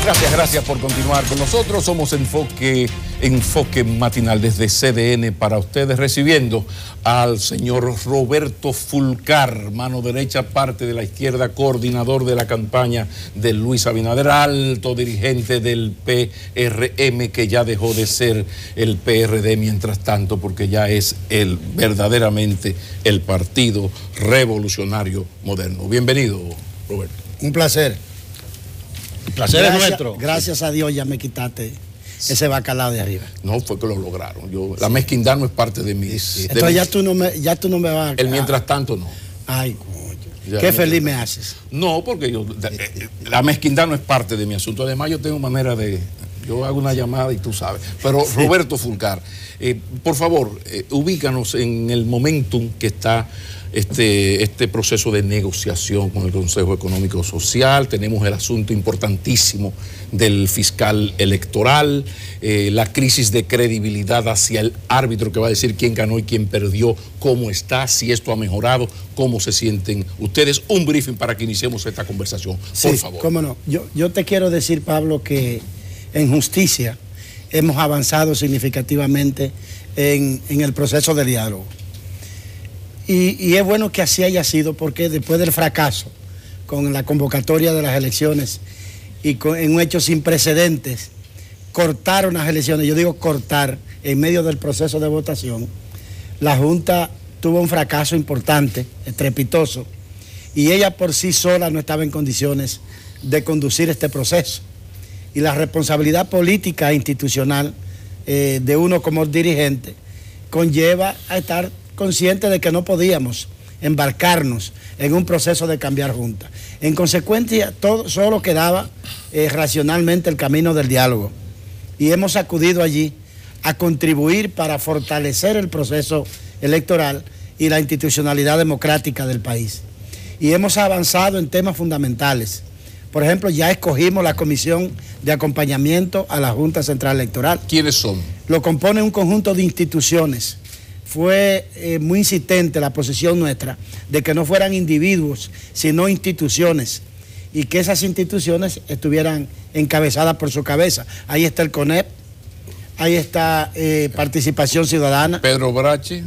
Gracias por continuar con nosotros. Somos Enfoque Matinal desde CDN para ustedes, recibiendo al señor Roberto Fulcar, mano derecha, parte de la izquierda, coordinador de la campaña de Luis Abinader, alto dirigente del PRM, que ya dejó de ser el PRD mientras tanto, porque ya es verdaderamente el Partido Revolucionario Moderno. Bienvenido, Roberto. Un placer. El placer es nuestro. Gracias a Dios ya me quitaste ese bacalao de arriba. No, fue que lo lograron. La mezquindad no es parte de mí. Entonces ya tú no me vas a... El mientras tanto no. Ay, coño. Qué feliz me haces. No, porque la mezquindad no es parte de mi asunto. Además, yo tengo manera de... Yo hago una llamada y tú sabes. Pero Roberto Fulcar, por favor, ubícanos en el momentum que está este proceso de negociación con el Consejo Económico Social. Tenemos el asunto importantísimo del fiscal electoral, la crisis de credibilidad hacia el árbitro que va a decir quién ganó y quién perdió, cómo está, si esto ha mejorado, cómo se sienten ustedes. Un briefing para que iniciemos esta conversación, por favor. Cómo no. Yo te quiero decir, Pablo, que en justicia hemos avanzado significativamente en el proceso de diálogo. Y es bueno que así haya sido, porque después del fracaso con la convocatoria de las elecciones y en un hecho sin precedentes, cortaron las elecciones, yo digo cortar, en medio del proceso de votación, la Junta tuvo un fracaso importante, estrepitoso, y ella por sí sola no estaba en condiciones de conducir este proceso. Y la responsabilidad política e institucional de uno como dirigente conlleva a estar consciente de que no podíamos embarcarnos en un proceso de cambiar junta. En consecuencia, solo quedaba racionalmente el camino del diálogo. Y hemos acudido allí a contribuir para fortalecer el proceso electoral y la institucionalidad democrática del país. Y hemos avanzado en temas fundamentales. Por ejemplo, ya escogimos la comisión de acompañamiento a la Junta Central Electoral. ¿Quiénes son? Lo compone un conjunto de instituciones. Fue muy insistente la posición nuestra de que no fueran individuos, sino instituciones, y que esas instituciones estuvieran encabezadas por su cabeza. Ahí está el CONEP, ahí está Participación Ciudadana. Pedro Brache,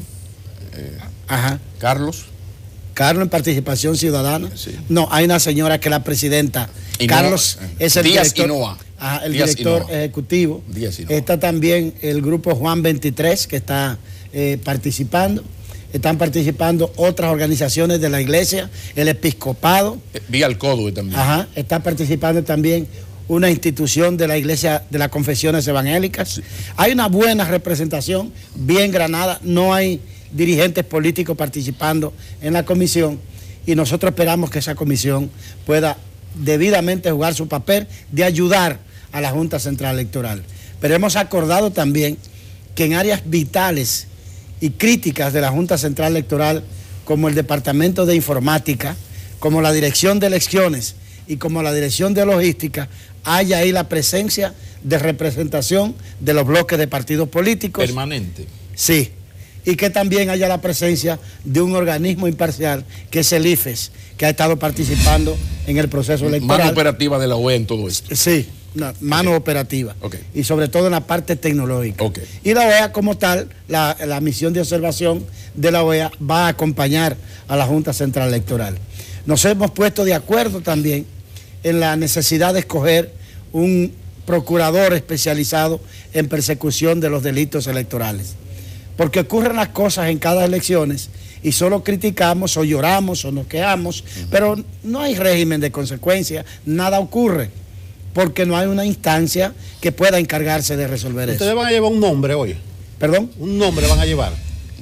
Carlos en Participación Ciudadana. Sí. No, hay una señora que es la presidenta. Carlos es el director. El director ejecutivo. Está también el grupo Juan 23 que está participando. Están participando otras organizaciones de la iglesia, el episcopado. Vía el CODUE también. Está participando también una institución de la iglesia de las confesiones evangélicas. Sí. Hay una buena representación, bien granada, no hay dirigentes políticos participando en la comisión, y nosotros esperamos que esa comisión pueda debidamente jugar su papel de ayudar a la Junta Central Electoral. Pero hemos acordado también que en áreas vitales y críticas de la Junta Central Electoral, como el Departamento de Informática, como la Dirección de Elecciones y como la Dirección de Logística, haya ahí la presencia de representación de los bloques de partidos políticos. ¿Permanente? Sí. Y que también haya la presencia de un organismo imparcial, que es el IFES, que ha estado participando en el proceso electoral. Mano operativa de la OEA en todo esto. Sí, mano operativa. Y sobre todo en la parte tecnológica. Y la OEA como tal, la misión de observación de la OEA va a acompañar a la Junta Central Electoral. Nos hemos puesto de acuerdo también en la necesidad de escoger un procurador especializado en persecución de los delitos electorales. Porque ocurren las cosas en cada elecciones y solo criticamos o lloramos o nos quejamos, pero no hay régimen de consecuencia, nada ocurre, porque no hay una instancia que pueda encargarse de resolver eso. ¿Ustedes van a llevar un nombre hoy? ¿Perdón? ¿Un nombre van a llevar?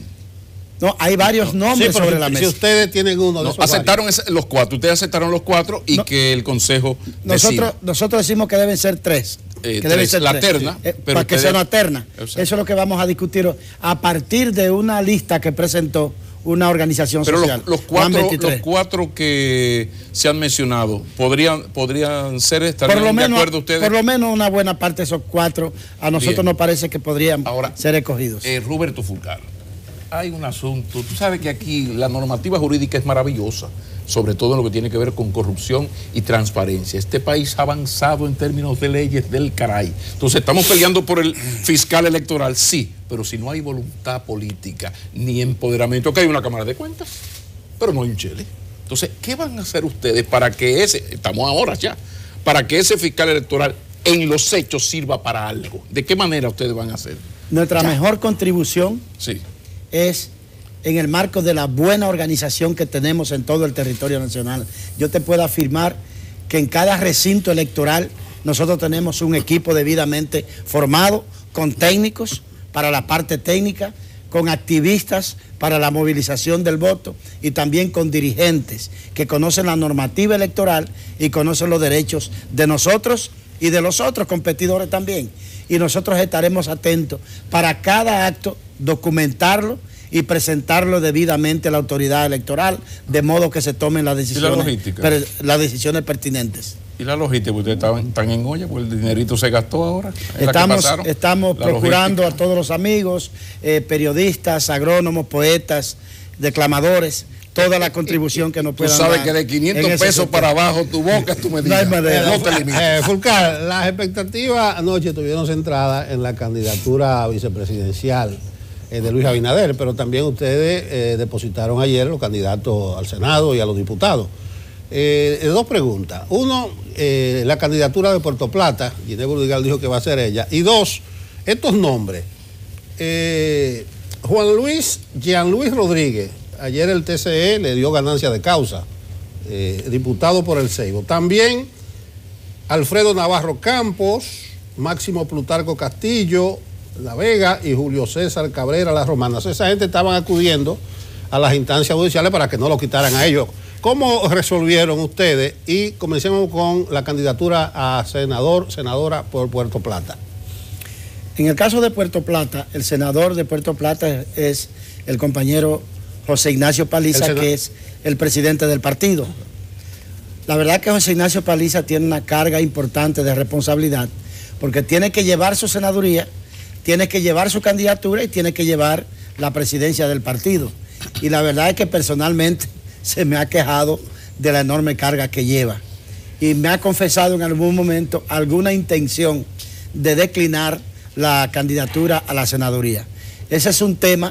No, hay varios nombres sobre la mesa. Si ustedes tienen uno de esos aceptaron los cuatro, ustedes aceptaron los cuatro y que el Consejo decida. Nosotros decimos que deben ser tres. Que debe ser la terna, para que sea una terna. Eso es lo que vamos a discutir a partir de una lista que presentó una organización social. Los cuatro que se han mencionado, ¿podrían ser, estarían de acuerdo ustedes? Por lo menos una buena parte de esos cuatro a nosotros nos parece que podrían ser escogidos. Roberto Fulcar, hay un asunto, tú sabes que aquí la normativa jurídica es maravillosa, sobre todo en lo que tiene que ver con corrupción y transparencia. Este país ha avanzado en términos de leyes del caray. Entonces, estamos peleando por el fiscal electoral, sí, pero si no hay voluntad política ni empoderamiento, que hay una Cámara de Cuentas, pero no hay un chele. Entonces, ¿qué van a hacer ustedes para que estamos ahora ya, para que ese fiscal electoral en los hechos sirva para algo? ¿De qué manera ustedes van a hacer? Nuestra mejor contribución Sí. es en el marco de la buena organización que tenemos en todo el territorio nacional. Yo te puedo afirmar que en cada recinto electoral nosotros tenemos un equipo debidamente formado, con técnicos para la parte técnica, con activistas para la movilización del voto y también con dirigentes que conocen la normativa electoral y conocen los derechos de nosotros y de los otros competidores también. Y nosotros estaremos atentos para cada acto, documentarlo y presentarlo debidamente a la autoridad electoral, de modo que se tomen las decisiones pertinentes. ¿Y la logística? ¿Ustedes están en olla? Pues el dinerito se gastó ahora. Estamos procurando a todos los amigos, periodistas, agrónomos, poetas, declamadores, toda la contribución que nos puedan dar. Tú sabes que de 500 pesos para abajo tu boca, tú me digas. No te limites. Fulcar, las expectativas anoche estuvieron centradas en la candidatura vicepresidencial de Luis Abinader, pero también ustedes depositaron ayer los candidatos al Senado y a los diputados. Dos preguntas. Uno, la candidatura de Puerto Plata, Ginés Burdigal dijo que va a ser ella. Y dos, estos nombres. Jean Luis Rodríguez, ayer el TCE le dio ganancia de causa, diputado por el Ceibo. También Alfredo Navarro Campos, Máximo Plutarco Castillo, La Vega y Julio César Cabrera Las Romanas. Esa gente estaban acudiendo a las instancias judiciales para que no lo quitaran a ellos. ¿Cómo resolvieron ustedes? Y comencemos con la candidatura a senadora por Puerto Plata. En el caso de Puerto Plata, el senador de Puerto Plata es el compañero José Ignacio Paliza, que es el presidente del partido. La verdad que José Ignacio Paliza tiene una carga importante de responsabilidad, porque tiene que llevar su senaduría, tiene que llevar su candidatura y tiene que llevar la presidencia del partido. Y la verdad es que personalmente se me ha quejado de la enorme carga que lleva. Y me ha confesado en algún momento alguna intención de declinar la candidatura a la senaduría. Ese es un tema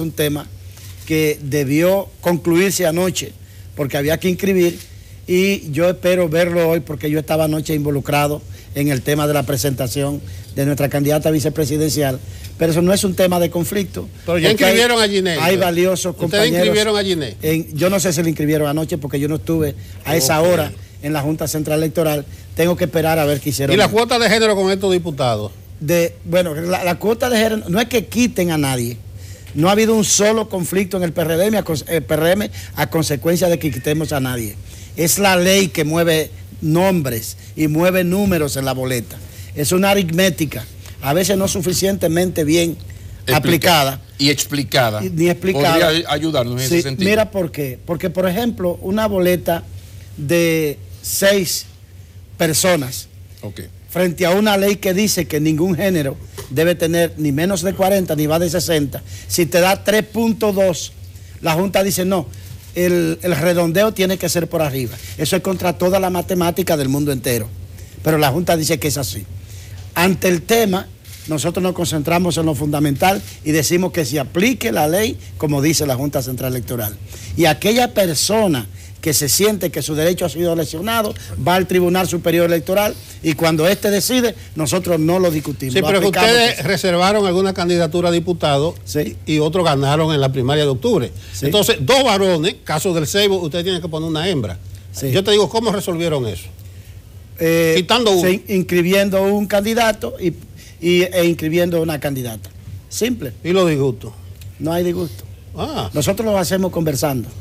que debió concluirse anoche, porque había que inscribir, y yo espero verlo hoy, porque yo estaba anoche involucrado en el tema de la presentación de nuestra candidata vicepresidencial, pero eso no es un tema de conflicto. Pero ya inscribieron a Ginés. Hay valiosos compañeros. ¿Ustedes inscribieron a Ginés? Yo no sé si le inscribieron anoche, porque yo no estuve a esa hora en la Junta Central Electoral. Tengo que esperar a ver qué hicieron. ¿Y la cuota de género con estos diputados? Bueno, la cuota de género no es que quiten a nadie. No ha habido un solo conflicto en el PRM a consecuencia de que quitemos a nadie. Es la ley que mueve nombres y mueve números en la boleta. Es una aritmética, a veces no suficientemente bien aplicada. Y explicada. Ni explicada. ¿Podría ayudarnos en ese sentido? Mira por qué. Porque, por ejemplo, una boleta de 6 personas, frente a una ley que dice que ningún género debe tener ni menos de 40 ni más de 60, si te da 3.2, la Junta dice no, el redondeo tiene que ser por arriba. Eso es contra toda la matemática del mundo entero, pero la Junta dice que es así. Ante el tema, nosotros nos concentramos en lo fundamental y decimos que se aplique la ley como dice la Junta Central Electoral. Y aquella persona que se siente que su derecho ha sido lesionado, va al Tribunal Superior Electoral y cuando éste decide, nosotros no lo discutimos. Sí, pero que ustedes reservaron alguna candidatura a diputado y otros ganaron en la primaria de octubre. Sí. Entonces, 2 varones, caso del Ceibo, ustedes tienen que poner una hembra. Sí. Yo te digo, ¿cómo resolvieron eso? Quitando uno. Inscribiendo un candidato e inscribiendo una candidata. Simple. ¿Y los disgustos? No hay disgusto. Nosotros lo hacemos conversando.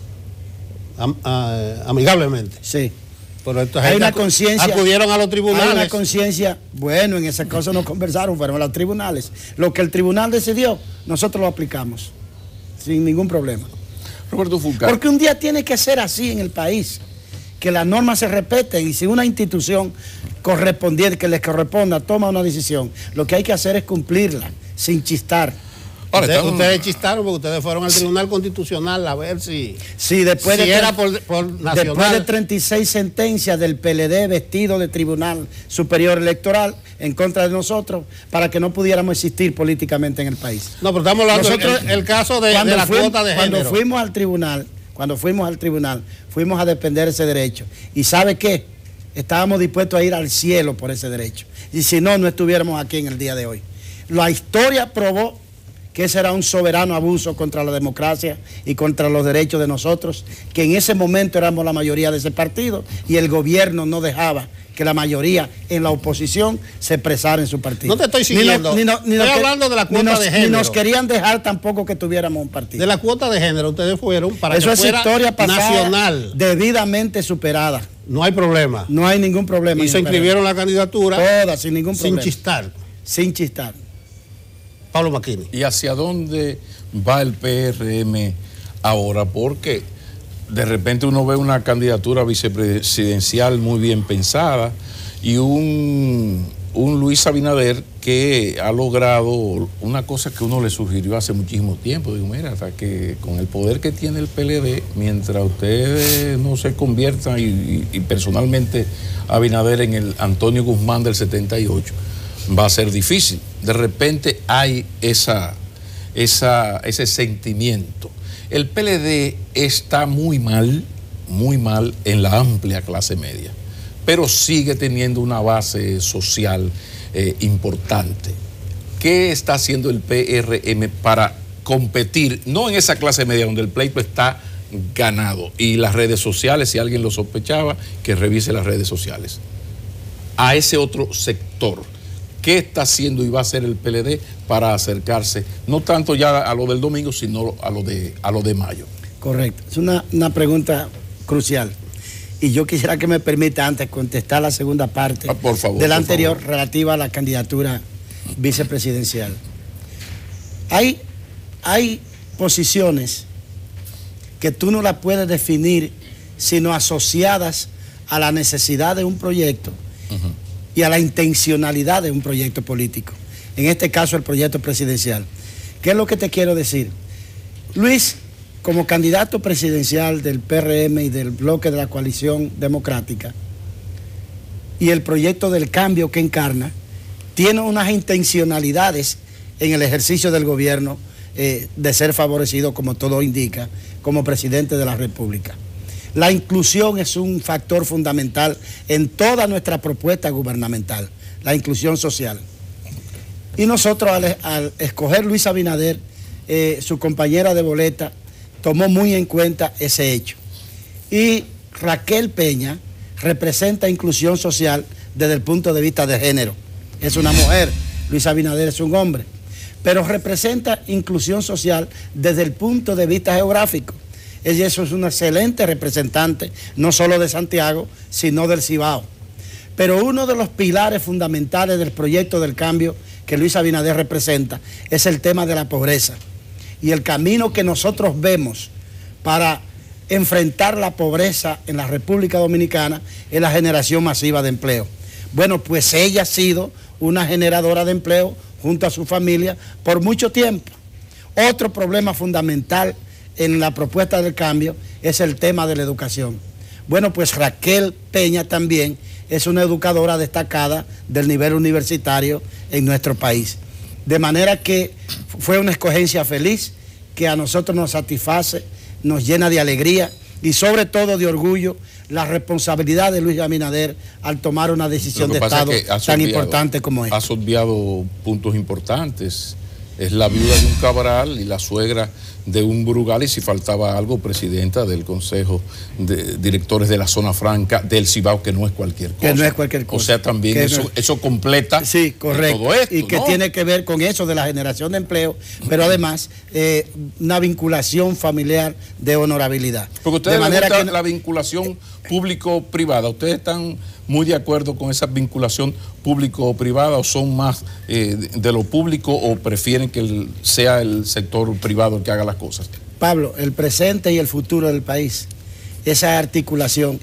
Amigablemente. Sí. Pero hay una conciencia. Acudieron a los tribunales. Hay una conciencia. Bueno, en ese caso no conversaron, fueron a los tribunales. Lo que el tribunal decidió, nosotros lo aplicamos. Sin ningún problema. Roberto Fulcar. Porque un día tiene que ser así en el país. Que las normas se respeten y si una institución correspondiente, que les corresponda, toma una decisión, lo que hay que hacer es cumplirla, sin chistar. Ustedes chistaron porque ustedes fueron al Tribunal Constitucional a ver si después era por nacional. Después de 36 sentencias del PLD vestido de Tribunal Superior Electoral en contra de nosotros para que no pudiéramos existir políticamente en el país. No, pero estamos hablando del caso de la cuota de género. Cuando fuimos al tribunal, fuimos a defender ese derecho. ¿Y sabe qué? Estábamos dispuestos a ir al cielo por ese derecho. Y si no, no estuviéramos aquí en el día de hoy. La historia probó que ese era un soberano abuso contra la democracia y contra los derechos de nosotros, que en ese momento éramos la mayoría de ese partido y el gobierno no dejaba que la mayoría en la oposición se expresara en su partido. No te estoy siguiendo. Estoy hablando de la cuota de género. Ni nos querían dejar tampoco que tuviéramos un partido. De la cuota de género ustedes fueron para eso que es fuera historia pasada, nacional. Debidamente superada. No hay problema. No hay ningún problema. Y se inscribieron la candidatura. Todas, sin ningún problema. Sin chistar. Sin chistar. Pablo Macchini. ¿Y hacia dónde va el PRM ahora? Porque de repente uno ve una candidatura vicepresidencial muy bien pensada y un Luis Abinader que ha logrado una cosa que uno le sugirió hace muchísimo tiempo. Digo, mira, hasta que con el poder que tiene el PLD, mientras ustedes no se conviertan y personalmente Abinader en el Antonio Guzmán del 78, va a ser difícil. De repente hay ese sentimiento. El PLD está muy mal en la amplia clase media, pero sigue teniendo una base social importante. ¿Qué está haciendo el PRM para competir? No en esa clase media donde el pleito está ganado. Y las redes sociales, si alguien lo sospechaba, que revise las redes sociales. A ese otro sector. ¿Qué está haciendo y va a hacer el PLD para acercarse, no tanto ya a lo del domingo, sino a lo de mayo? Correcto. Es una pregunta crucial. Y yo quisiera que me permita antes contestar la segunda parte por favor, de la anterior relativa a la candidatura vicepresidencial. Hay posiciones que tú no las puedes definir sino asociadas a la necesidad de un proyecto y a la intencionalidad de un proyecto político. En este caso, el proyecto presidencial. ¿Qué es lo que te quiero decir? Luis, como candidato presidencial del PRM y del bloque de la coalición democrática, y el proyecto del cambio que encarna, tiene unas intencionalidades en el ejercicio del gobierno de ser favorecido, como todo indica, como presidente de la República. La inclusión es un factor fundamental en toda nuestra propuesta gubernamental, la inclusión social. Y nosotros al escoger Luis Abinader, su compañera de boleta, tomó muy en cuenta ese hecho. Y Raquel Peña representa inclusión social desde el punto de vista de género. Es una mujer, Luis Abinader es un hombre, pero representa inclusión social desde el punto de vista geográfico. Ella es una excelente representante, no solo de Santiago, sino del Cibao. Pero uno de los pilares fundamentales del proyecto del cambio que Luis Abinader representa es el tema de la pobreza. Y el camino que nosotros vemos para enfrentar la pobreza en la República Dominicana es la generación masiva de empleo. Bueno, pues ella ha sido una generadora de empleo junto a su familia por mucho tiempo. Otro problema fundamental en la propuesta del cambio es el tema de la educación. Bueno, pues Raquel Peña también es una educadora destacada del nivel universitario en nuestro país. De manera que fue una escogencia feliz que a nosotros nos satisface, nos llena de alegría y sobre todo de orgullo la responsabilidad de Luis Abinader al tomar una decisión de Estado tan importante como esta. Has obviado puntos importantes. Es la viuda de un Cabral y la suegra de un Brugal, y si faltaba algo, presidenta del Consejo de Directores de la Zona Franca del Cibao, que no es cualquier cosa. Que no es cualquier cosa. O sea, también eso completa sí, correcto. Todo esto, y que tiene que ver con eso de la generación de empleo, pero además una vinculación familiar de honorabilidad. Porque ustedes les gusta la vinculación público-privada. ¿Ustedes están muy de acuerdo con esa vinculación público-privada o son más de lo público o prefieren que sea el sector privado el que haga las cosas? Pablo, el presente y el futuro del país, esa articulación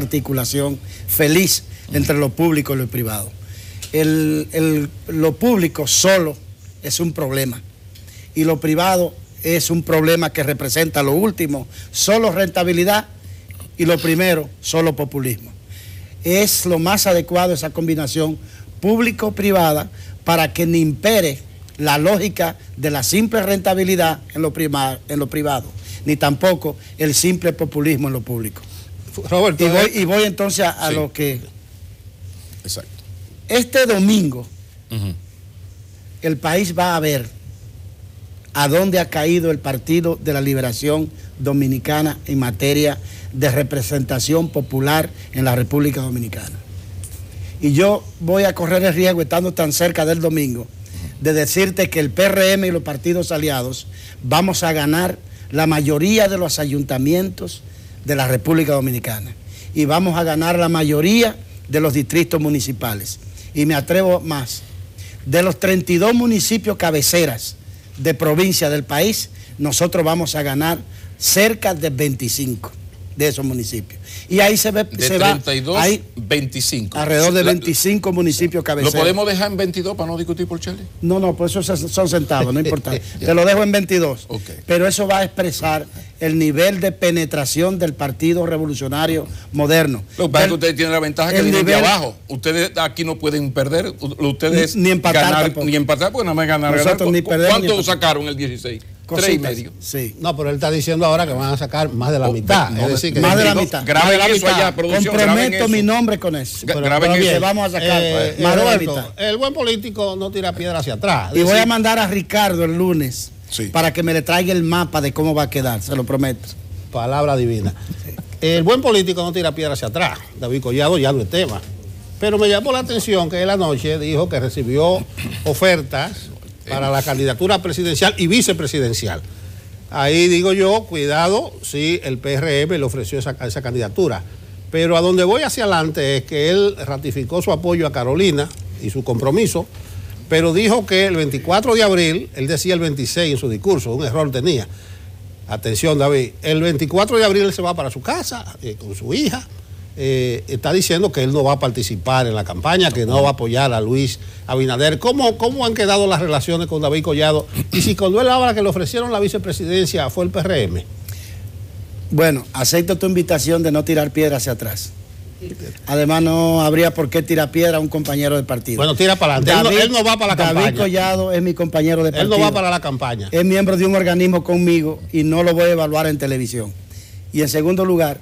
feliz entre lo público y lo privado. Lo público solo es un problema y lo privado es un problema que representa lo último, solo rentabilidad, y lo primero, solo populismo. Es lo más adecuado esa combinación público-privada para que ni impere la lógica de la simple rentabilidad en lo privado, ni tampoco el simple populismo en lo público. Roberto, y voy entonces a sí. lo que... Exacto. Este domingo, el país va a ver a dónde ha caído el Partido de la Liberación Dominicana en materia de representación popular en la República Dominicana. Y yo voy a correr el riesgo, estando tan cerca del domingo, de decirte que el PRM y los partidos aliados vamos a ganar la mayoría de los ayuntamientos de la República Dominicana y vamos a ganar la mayoría de los distritos municipales. Y me atrevo más, de los 32 municipios cabeceras de provincia del país, nosotros vamos a ganar cerca de 25 de esos municipios. Y ahí se ve... De se 32, va, ahí, 25. Alrededor de 25 municipios cabeceras. ¿Lo podemos dejar en 22 para no discutir por Charlie? No, pues esos son centavos, no importa. Te lo dejo en 22. Okay. Pero eso va a expresar el nivel de penetración del Partido Revolucionario Moderno. Lo que pasa es que ustedes tienen la ventaja que vienen de abajo. Ustedes aquí no pueden perder, ustedes ni empatar ganar, tampoco. Ni empatar, porque nada más ganar. Nosotros ni perdemos, ¿Cuánto ni sacaron el 16? Cositas. 3,5. Sí. no, pero él está diciendo ahora que van a sacar más de la mitad. No, es decir, que más de la 22, mitad. Graben Más de la eso mitad. allá, producción. graben Comprometo eso. mi nombre con eso. Graben eso. Que vamos a sacar más de la Roberto, mitad. el buen político no tira piedra hacia atrás. Y voy a mandar a Ricardo el lunes Sí. para que me le traiga el mapa de cómo va a quedar, se lo prometo. Palabra divina. El buen político no tira piedra hacia atrás. David Collado ya no es tema. Pero me llamó la atención que él anoche dijo que recibió ofertas para la candidatura presidencial y vicepresidencial. Ahí digo yo, cuidado si el PRM le ofreció esa candidatura. Pero a donde voy hacia adelante es que él ratificó su apoyo a Carolina y su compromiso, pero dijo que el 24 de abril, él decía el 26 en su discurso, un error tenía. Atención, David, el 24 de abril él se va para su casa con su hija. Está diciendo que él no va a participar en la campaña, que no va a apoyar a Luis Abinader. ¿Cómo han quedado las relaciones con David Collado? Y si cuando él habla que le ofrecieron la vicepresidencia fue el PRM. Bueno, acepto tu invitación de no tirar piedra hacia atrás. Además, no habría por qué tirar piedra a un compañero de partido. Bueno, tira para adelante. Él no va para la campaña. David Collado es mi compañero de partido. Él no va para la campaña. Es miembro de un organismo conmigo y no lo voy a evaluar en televisión. Y en segundo lugar,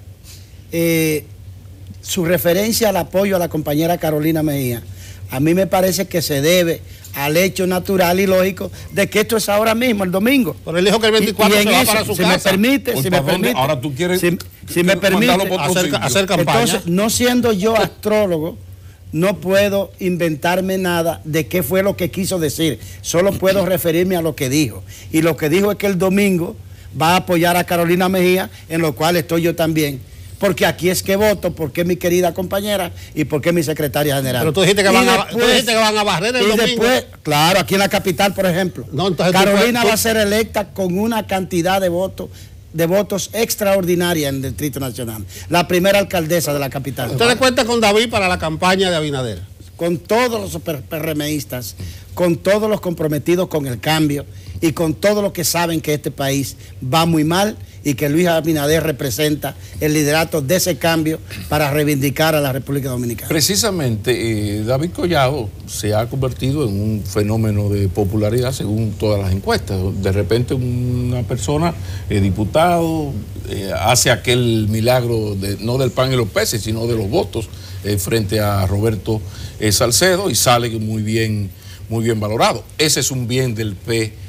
su referencia al apoyo a la compañera Carolina Mejía, a mí me parece que se debe al hecho natural y lógico de que esto es ahora mismo, el domingo. Pero él dijo que el 24 se va para su casa. Me permite, Uy, si me permite. Ahora tú quieres si me permite hacer campaña. Entonces, no siendo yo astrólogo, no puedo inventarme nada de qué fue lo que quiso decir. Solo puedo referirme a lo que dijo. Y lo que dijo es que el domingo va a apoyar a Carolina Mejía, en lo cual estoy yo también. Porque aquí es que voto, porque es mi querida compañera y porque es mi secretaria general. Pero tú dijiste que, van a barrer el domingo. Después, claro, aquí en la capital, por ejemplo. No, entonces Carolina va a ser electa con una cantidad de votos extraordinaria en el Distrito Nacional. La primera alcaldesa de la capital. ¿Ustedes cuentan con David para la campaña de Abinader? Con todos los PRMistas, con todos los comprometidos con el cambio y con todos los que saben que este país va muy mal y que Luis Abinader representa el liderato de ese cambio para reivindicar a la República Dominicana. Precisamente, David Collado se ha convertido en un fenómeno de popularidad según todas las encuestas. De repente una persona, diputado, hace aquel milagro no del pan y los peces, sino de los votos frente a Roberto Salcedo y sale muy bien valorado. Ese es un bien del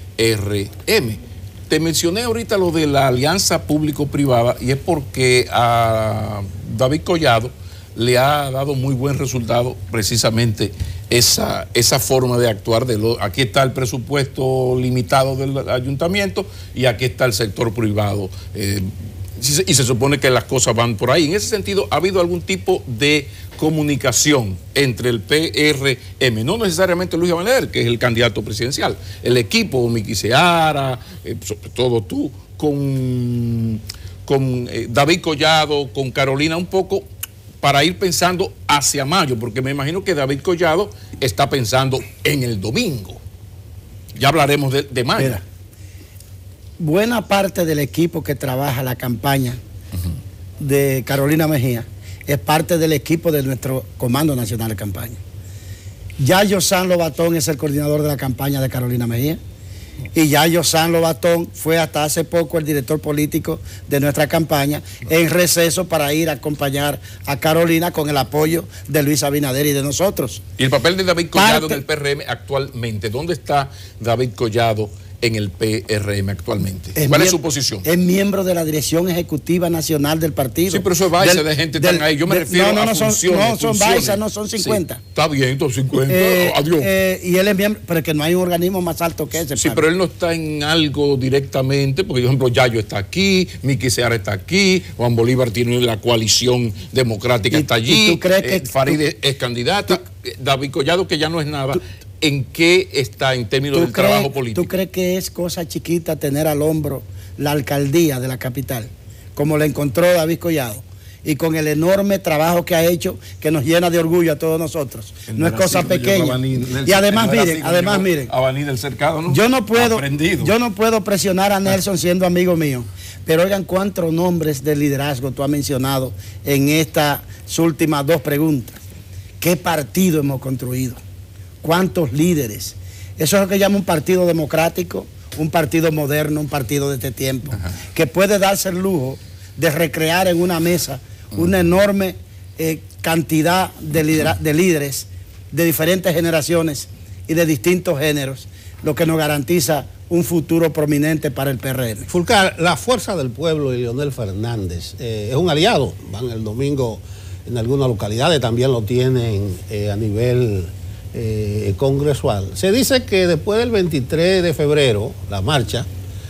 PRM. Te mencioné ahorita lo de la alianza público-privada y es porque a David Collado le ha dado muy buen resultado precisamente esa forma de actuar. Aquí está el presupuesto limitado del ayuntamiento y aquí está el sector privado. Y se supone que las cosas van por ahí. En ese sentido, ¿ha habido algún tipo de comunicación entre el PRM, no necesariamente Luis Abinader, que es el candidato presidencial, el equipo, Miki Seara, sobre todo tú, con David Collado, con Carolina, un poco para ir pensando hacia mayo, porque me imagino que David Collado está pensando en el domingo? Ya hablaremos de mayo. Mira, buena parte del equipo que trabaja la campaña de Carolina Mejía es parte del equipo de nuestro Comando Nacional de Campaña. Ya Yosan Lobatón es el coordinador de la campaña de Carolina Mejía. Y ya Yosan Lobatón fue hasta hace poco el director político de nuestra campaña en receso para ir a acompañar a Carolina con el apoyo de Luis Abinader y de nosotros. ¿Y el papel de David Collado en el PRM actualmente? ¿Dónde está David Collado en el PRM actualmente? ¿Cuál es su posición? Es miembro de la Dirección Ejecutiva Nacional del partido. Sí, pero eso es baisa de gente tan ahí. Yo me refiero a funciones. No son baisa, no son 50. Sí, está bien, entonces 50. Adiós. Y él es miembro, pero que no hay un organismo más alto que ese. Sí, pero él no está en algo directamente, porque por ejemplo Yayo está aquí, Miki Seara está aquí, Juan Bolívar tiene la coalición democrática, está allí, ¿tú crees que Farid es candidata, David Collado, que ya no es nada. ¿En qué está en términos del trabajo político? ¿Tú crees que es cosa chiquita tener al hombro la alcaldía de la capital, como la encontró David Collado, y con el enorme trabajo que ha hecho, que nos llena de orgullo a todos nosotros? No es cosa pequeña. Y además miren, Abani del Cercado, ¿no? Yo no puedo presionar a Nelson siendo amigo mío, pero oigan cuántos nombres de liderazgo tú has mencionado en estas últimas dos preguntas. ¿Qué partido hemos construido? ¿Cuántos líderes? Eso es lo que llama un partido democrático, un partido moderno, un partido de este tiempo, que puede darse el lujo de recrear en una mesa una enorme cantidad de líderes de diferentes generaciones y de distintos géneros, lo que nos garantiza un futuro prominente para el PRM. Fulcar, la Fuerza del Pueblo y Leonel Fernández es un aliado. Van el domingo en algunas localidades, también lo tienen a nivel congresual. Se dice que después del 23 de febrero, la marcha,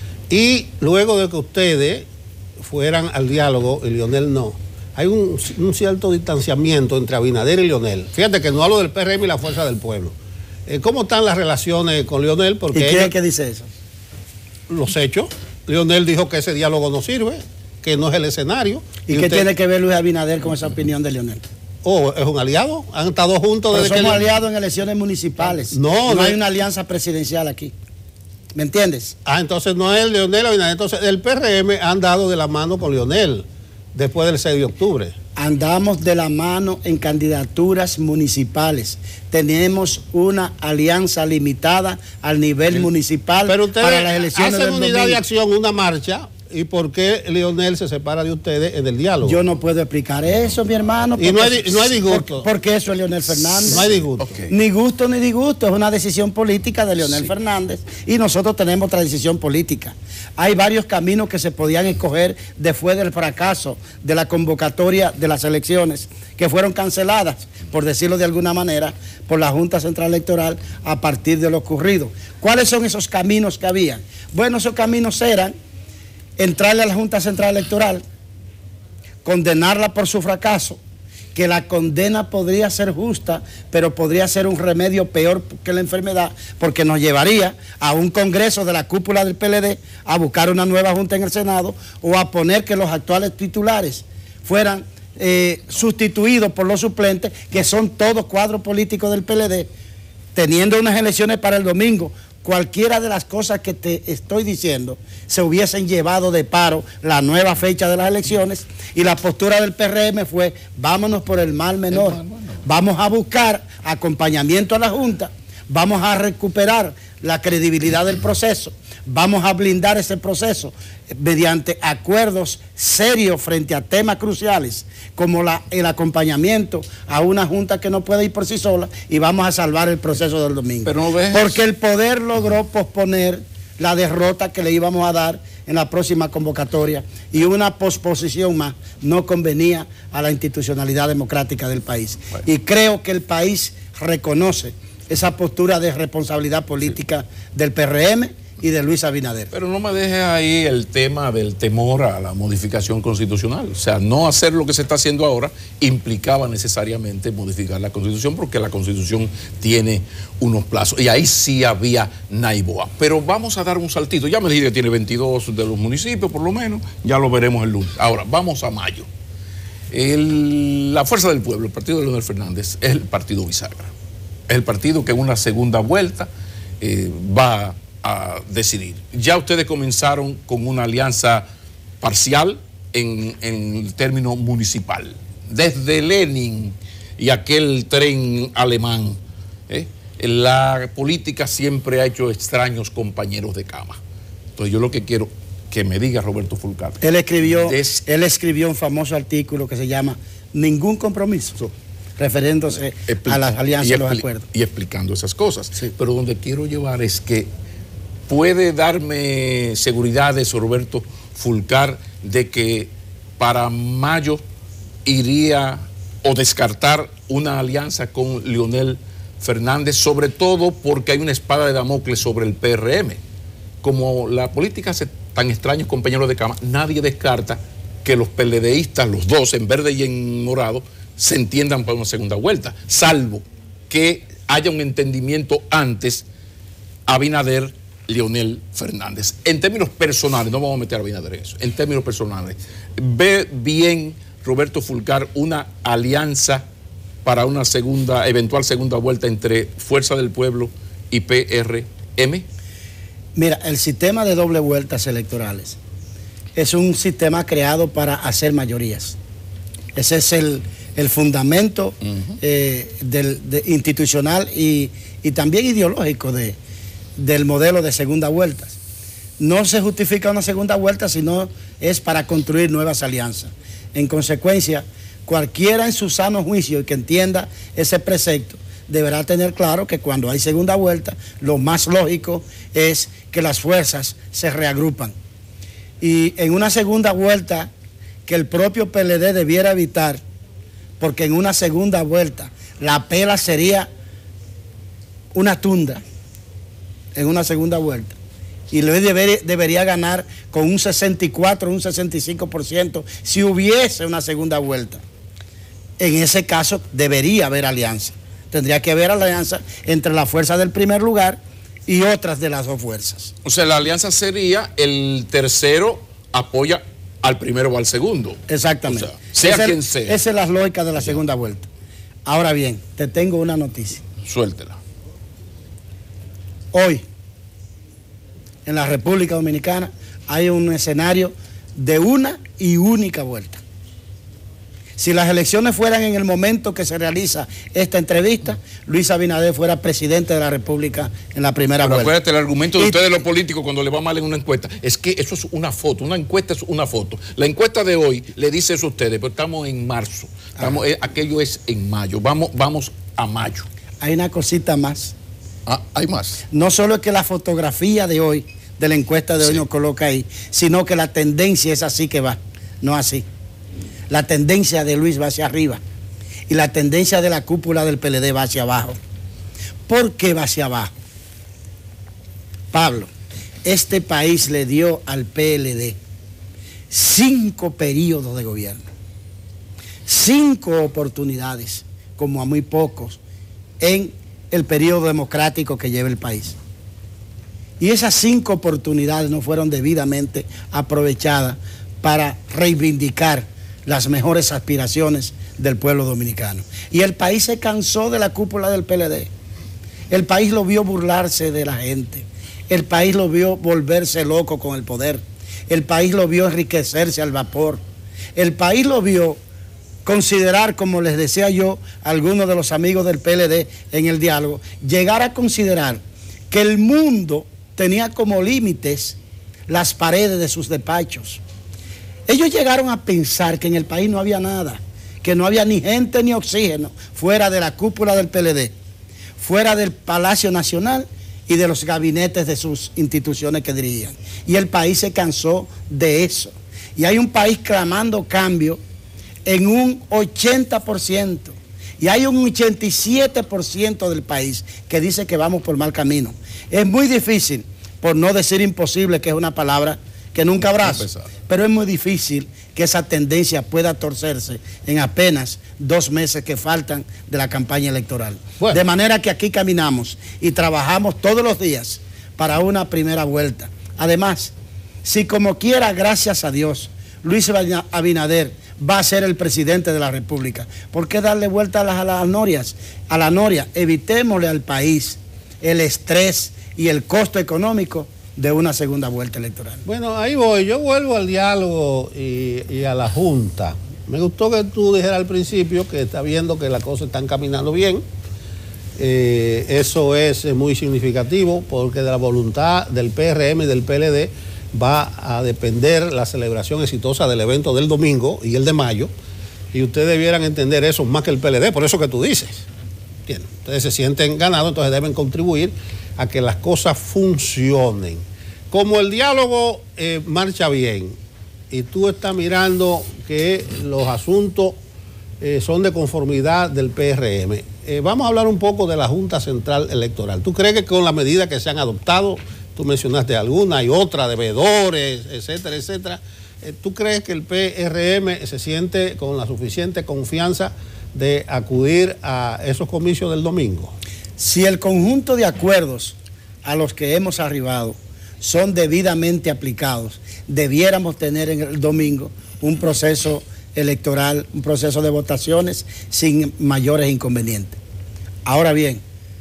y luego de que ustedes fueran al diálogo y Leonel no, hay un cierto distanciamiento entre Abinader y Leonel. Fíjate que no hablo del PRM y la Fuerza del Pueblo. ¿Cómo están las relaciones con Leonel? Porque ¿Y quién es que dice eso? Los hechos. Leonel dijo que ese diálogo no sirve, que no es el escenario. ¿Y qué tiene que ver Luis Abinader con esa opinión de Leonel? Oh, ¿es un aliado? ¿Han estado juntos desde que somos aliados en elecciones municipales. No hay una alianza presidencial aquí. ¿Me entiendes? Entonces no es Leonel Abinader. Entonces el PRM ha andado de la mano con Leonel después del 6 de octubre. Andamos de la mano en candidaturas municipales. Tenemos una alianza limitada al nivel municipal. Pero ustedes para las elecciones hacen unidad de acción, una marcha. ¿Y por qué Leonel se separa de ustedes en el diálogo? Yo no puedo explicar eso, mi hermano. Y no hay disgusto. Porque eso es Leonel Fernández. No hay disgusto. Okay. Ni gusto ni disgusto, es una decisión política de Leonel Fernández. Y nosotros tenemos otra decisión política. Hay varios caminos que se podían escoger después del fracaso de la convocatoria de las elecciones, que fueron canceladas, por decirlo de alguna manera, por la Junta Central Electoral a partir de lo ocurrido. ¿Cuáles son esos caminos que habían? Bueno, esos caminos eran entrarle a la Junta Central Electoral, condenarla por su fracaso, que la condena podría ser justa, pero podría ser un remedio peor que la enfermedad, porque nos llevaría a un congreso de la cúpula del PLD a buscar una nueva Junta en el Senado o a poner que los actuales titulares fueran sustituidos por los suplentes, que son todos cuadros políticos del PLD, teniendo unas elecciones para el domingo. Cualquiera de las cosas que te estoy diciendo se hubiesen llevado de paro la nueva fecha de las elecciones, y la postura del PRM fue: vámonos por el mal menor, vamos a buscar acompañamiento a la Junta, vamos a recuperar la credibilidad del proceso, vamos a blindar ese proceso mediante acuerdos serios frente a temas cruciales como el acompañamiento a una Junta que no puede ir por sí sola, y vamos a salvar el proceso del domingo. Pero no ves porque el poder logró posponer la derrota que le íbamos a dar en la próxima convocatoria, y una posposición más no convenía a la institucionalidad democrática del país. Bueno. Y creo que el país reconoce esa postura de responsabilidad política del PRM y de Luis Abinader. Pero no me dejes ahí el tema del temor a la modificación constitucional. O sea, no hacer lo que se está haciendo ahora implicaba necesariamente modificar la Constitución, porque la Constitución tiene unos plazos. Y ahí sí había naiboa. Pero vamos a dar un saltito. Ya me dije que tiene 22 de los municipios, por lo menos. Ya lo veremos el lunes. Ahora, vamos a mayo. La Fuerza del Pueblo, el partido de Leonel Fernández, es el partido bisagra. Es el partido que en una segunda vuelta va a decidir. Ya ustedes comenzaron con una alianza parcial en el término municipal. Desde Lenin y aquel tren alemán, la política siempre ha hecho extraños compañeros de cama. Entonces yo lo que quiero que me diga Roberto Fulcar. Él escribió un famoso artículo que se llama Ningún compromiso, refiriéndose a las alianzas y los acuerdos. Y explicando esas cosas. Sí. Pero donde quiero llevar es que puede darme seguridades, Roberto Fulcar, de que para mayo iría o descartar una alianza con Leonel Fernández, sobre todo porque hay una espada de Damocles sobre el PRM. Como la política hace tan extraños compañeros de cama, nadie descarta que los PLDistas, los dos, en verde y en morado, se entiendan para una segunda vuelta, salvo que haya un entendimiento antes Abinader, Leonel Fernández. En términos personales, no vamos a meter a Abinader en eso, en términos personales, ¿ve bien Roberto Fulcar una alianza para una eventual segunda vuelta entre Fuerza del Pueblo y PRM? Mira, el sistema de doble vueltas electorales es un sistema creado para hacer mayorías. Ese es el fundamento institucional y también ideológico del modelo de segunda vuelta. No se justifica una segunda vuelta, sino es para construir nuevas alianzas. En consecuencia, cualquiera en su sano juicio que entienda ese precepto deberá tener claro que cuando hay segunda vuelta, lo más lógico es que las fuerzas se reagrupan. Y en una segunda vuelta que el propio PLD debiera evitar, porque en una segunda vuelta la pela sería una tunda en una segunda vuelta. Y Luis debería ganar con un 64, un 65% si hubiese una segunda vuelta. En ese caso debería haber alianza. Tendría que haber alianza entre la fuerza del primer lugar y otras de las dos fuerzas. O sea, la alianza sería el tercero apoya al primero o al segundo. Exactamente. O sea quien sea. Esa es la lógica de la segunda vuelta. Ahora bien, te tengo una noticia. Suéltela. Hoy, en la República Dominicana, hay un escenario de una y única vuelta. Si las elecciones fueran en el momento que se realiza esta entrevista, Luis Abinader fuera presidente de la República en la primera vuelta. Acuérdate, el argumento de ustedes los políticos cuando le va mal en una encuesta es que eso es una foto, una encuesta es una foto. La encuesta de hoy le dice eso a ustedes, pero estamos en marzo, aquello es en mayo, vamos a mayo. Hay una cosita más. Ah, hay más. No solo es que la fotografía de hoy, de la encuesta de hoy nos coloca ahí, sino que la tendencia es así que va, no así. La tendencia de Luis va hacia arriba y la tendencia de la cúpula del PLD va hacia abajo. ¿Por qué va hacia abajo? Pablo, este país le dio al PLD 5 periodos de gobierno, 5 oportunidades, como a muy pocos, en el periodo democrático que lleva el país. Y esas 5 oportunidades no fueron debidamente aprovechadas para reivindicar las mejores aspiraciones del pueblo dominicano. Y el país se cansó de la cúpula del PLD. El país lo vio burlarse de la gente. El país lo vio volverse loco con el poder. El país lo vio enriquecerse al vapor. El país lo vio considerar, como les decía yo a algunos de los amigos del PLD en el diálogo, llegar a considerar que el mundo tenía como límites las paredes de sus despachos. Ellos llegaron a pensar que en el país no había nada, que no había ni gente ni oxígeno fuera de la cúpula del PLD, fuera del Palacio Nacional y de los gabinetes de sus instituciones que dirigían. Y el país se cansó de eso. Y hay un país clamando cambio en un 80%. Y hay un 87% del país que dice que vamos por mal camino. Es muy difícil, por no decir imposible, que es una palabra que nunca abrazo, pero es muy difícil que esa tendencia pueda torcerse en apenas 2 meses que faltan de la campaña electoral. Bueno. De manera que aquí caminamos y trabajamos todos los días para una primera vuelta. Además, si como quiera, gracias a Dios, Luis Abinader va a ser el presidente de la República, ¿por qué darle vuelta a las norias? A la noria, evitémosle al país el estrés, y el costo económico de una segunda vuelta electoral. Bueno, ahí voy. Yo vuelvo al diálogo y a la Junta. Me gustó que tú dijeras al principio que está viendo que las cosas están caminando bien. Eso es muy significativo porque de la voluntad del PRM y del PLD va a depender la celebración exitosa del evento del domingo y el de mayo. Y ustedes debieran entender eso más que el PLD, por eso que tú dices. ¿Entiendes? Ustedes se sienten ganados, entonces deben contribuir a que las cosas funcionen. Como el diálogo marcha bien y tú estás mirando que los asuntos son de conformidad del PRM, vamos a hablar un poco de la Junta Central Electoral. ¿Tú crees que con las medidas que se han adoptado, tú mencionaste alguna y otra, de veedores, etcétera, etcétera, ¿tú crees que el PRM se siente con la suficiente confianza de acudir a esos comicios del domingo? Si el conjunto de acuerdos a los que hemos arribado son debidamente aplicados, debiéramos tener en el domingo un proceso electoral, un proceso de votaciones sin mayores inconvenientes. Ahora bien,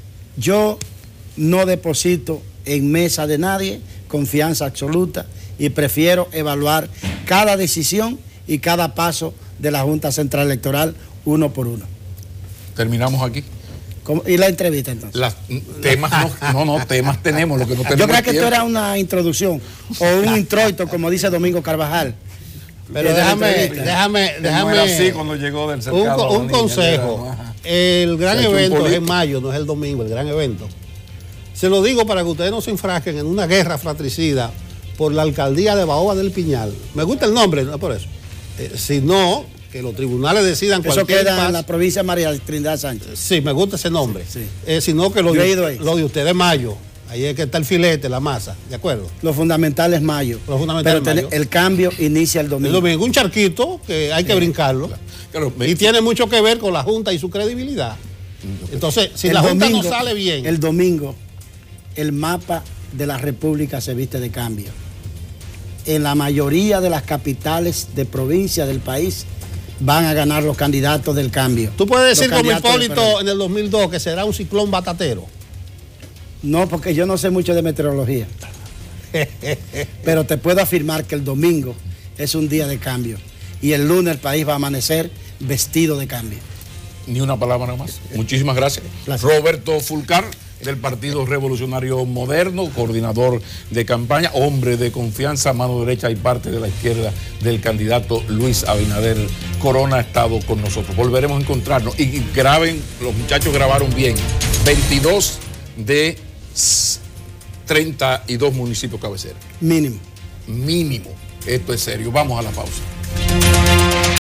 yo no deposito en mesa de nadie confianza absoluta y prefiero evaluar cada decisión y cada paso de la Junta Central Electoral uno por uno. Terminamos aquí. ¿Y la entrevista entonces? Temas temas tenemos, lo que no tenemos. Yo creo que esto era una introducción o un introito, como dice Domingo Carvajal. Pero déjame así cuando llegó del cercado, un consejo. El gran evento es en mayo, no es el domingo, el gran evento. Se lo digo para que ustedes no se enfrasquen en una guerra fratricida por la alcaldía de Baoba del Piñal. Me gusta el nombre, no por eso. Sino que los tribunales decidan cualquier cosa. Eso queda en la provincia de María Trinidad Sánchez. Sí, me gusta ese nombre. Sí. Sino que lo de ustedes Mayo. Ahí es que está el filete, la masa, ¿de acuerdo? Lo fundamental es mayo. Lo fundamental pero es mayo. El cambio inicia el domingo. El domingo, un charquito que hay que brincarlo. Claro, y tiene mucho que ver con la Junta y su credibilidad. Entonces, si la Junta no sale bien. El domingo, el mapa de la República se viste de cambio. En la mayoría de las capitales de provincia del país van a ganar los candidatos del cambio. ¿Tú puedes decir como Hipólito en el 2002 que será un ciclón batatero? No, porque yo no sé mucho de meteorología. Pero te puedo afirmar que el domingo es un día de cambio. Y el lunes el país va a amanecer vestido de cambio. Ni una palabra más. Muchísimas gracias. Roberto Fulcar, del Partido Revolucionario Moderno, coordinador de campaña, hombre de confianza, mano derecha y parte de la izquierda del candidato Luis Abinader Corona, ha estado con nosotros. Volveremos a encontrarnos. Y graben, los muchachos grabaron bien. 22 de 32 municipios cabeceros. Mínimo. Mínimo. Esto es serio. Vamos a la pausa.